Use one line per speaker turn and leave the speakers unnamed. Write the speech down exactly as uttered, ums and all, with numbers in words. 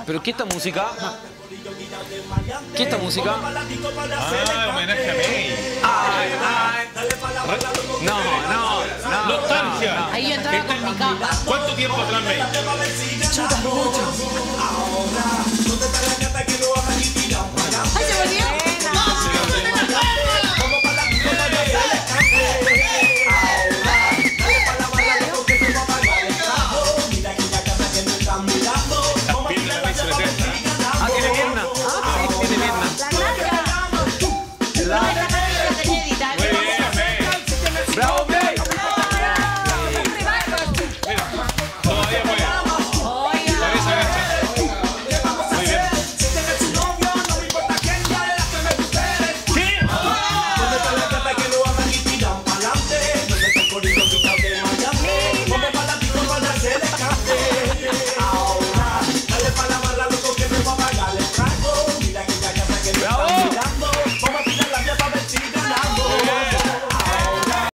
¿Pero qué esta música? ¿Qué esta música?
Ah, homenaje a May.
Ay, ay. No, no, no.
Nostalgia.
No, no.
Ahí yo entraba con mi capa.
¿Cuánto tiempo atrás, May?
Chutas mucho.